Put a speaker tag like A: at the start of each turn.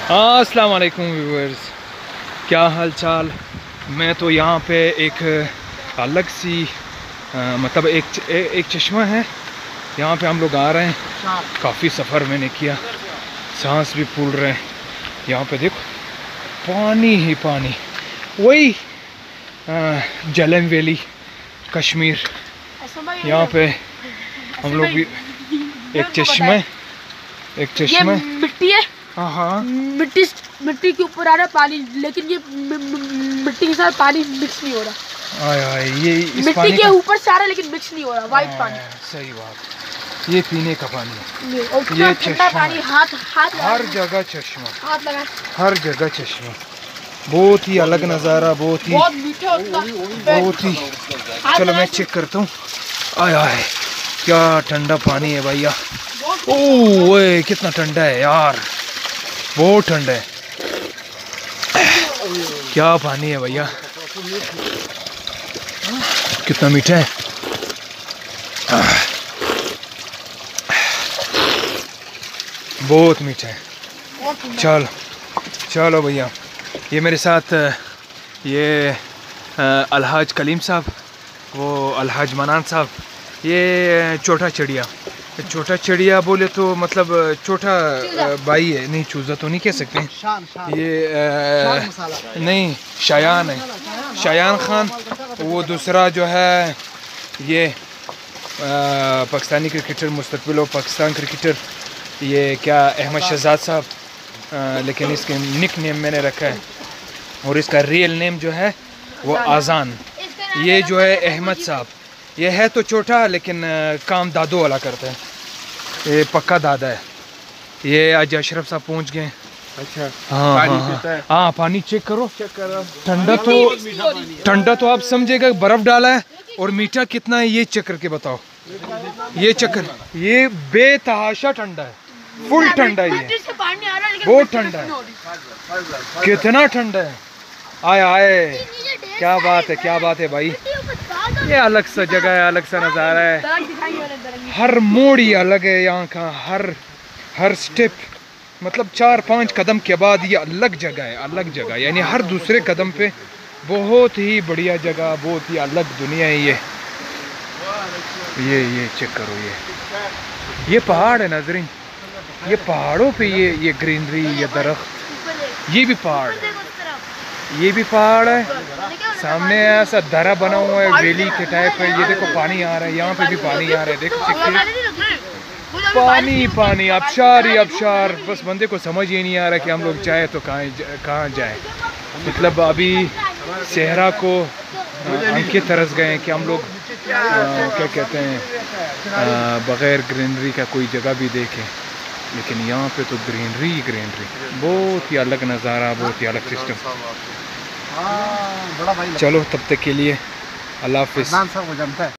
A: अस्सलाम वालेकुम व्यूअर्स, क्या हाल चाल। मैं तो यहाँ पे एक अलग सी मतलब एक चश्मा है, यहाँ पे हम लोग आ रहे हैं। काफ़ी सफ़र मैंने किया, सांस भी फूल रहे हैं। यहाँ पे देखो पानी ही पानी, वही झेलम वैली कश्मीर। यहाँ पे हम लोग भी एक चश्मा
B: मिट्टी है।
A: हाँ,
B: मिट्टी के ऊपर आ रहा है पानी, लेकिन ये मिट्टी के साथ पानी मिक्स नहीं हो रहा।
A: ये
B: मिट्टी के ऊपर से आ रहा है लेकिन मिक्स नहीं हो रहा, वाइट पानी।
A: सही बात, ये पीने का पानी है।
B: ये ठंडा पानी, हाथ
A: हर जगह चश्मा,
B: हाथ लगा,
A: हर जगह चश्मा। बहुत ही अलग नज़ारा, बहुत
B: मीठा
A: बहुत ही। चलो मैं चेक करता हूँ। आय क्या ठंडा पानी है भैया। ओह कितना ठंडा है यार, बहुत ठंडा है। क्या पानी है भैया, कितना मीठा है। बहुत मीठा है। चलो भैया, ये मेरे साथ ये अलहाज कलीम साहब, वो अलहाज मनान साहब। ये छोटा चिड़िया बोले तो मतलब छोटा भाई है, नहीं चूज़ा तो नहीं कह सकते। ये नहीं शायान है, शायान खान। वो दूसरा जो है ये पाकिस्तानी क्रिकेटर, मुस्तकबिल पाकिस्तान क्रिकेटर, ये क्या अहमद शहजाद साहब, लेकिन इसके निक नेम मैंने रखा है, और इसका रियल नेम जो है वो आज़ान। ये जो है अहमद साहब, ये है तो छोटा लेकिन काम दादू वाला करता है, ये पक्का दादा है। ये आज अशरफ साहब पहुंच गए।
C: अच्छा
A: हाँ, पानी चेक करो। ठंडा तो आप समझेगा, बर्फ डाला है। और मीठा कितना है ये चेक करके बताओ। ये बेतहाशा ठंडा है, फुल ठंडा है, ये बहुत ठंडा है। कितना ठंडा है, आए क्या बात है भाई। ये अलग सा जगह है, अलग सा नज़ारा है। हर मोड़ ही अलग है यहाँ का, हर स्टेप मतलब 4-5 कदम के बाद ये अलग जगह है। यानी हर दूसरे कदम पे बहुत ही बढ़िया जगह, बहुत ही अलग दुनिया है ये चेक करो। ये पहाड़ है नाज़रीन, ये पहाड़ों पे ये ग्रीनरी, ये दरख्त, ये भी पहाड़ है। सामने ऐसा दरा बना हुआ है वैली के टाइप है। ये देखो पानी आ रहा है, यहाँ पे भी पानी आ रहा है। देखो पानी आबशार ही आबशार। बस बंदे को समझ ही नहीं आ रहा कि हम लोग जाए तो कहाँ जाए। मतलब अभी सहरा को अंकित तरस गए हैं कि हम लोग क्या कहते हैं, बग़ैर ग्रीनरी का कोई जगह भी देखें। लेकिन यहाँ पे तो ग्रीनरी, बहुत ही अलग नज़ारा, बहुत ही अलग सिस्टम। चलो तब तक के लिए अल्लाह हाफ़िज़।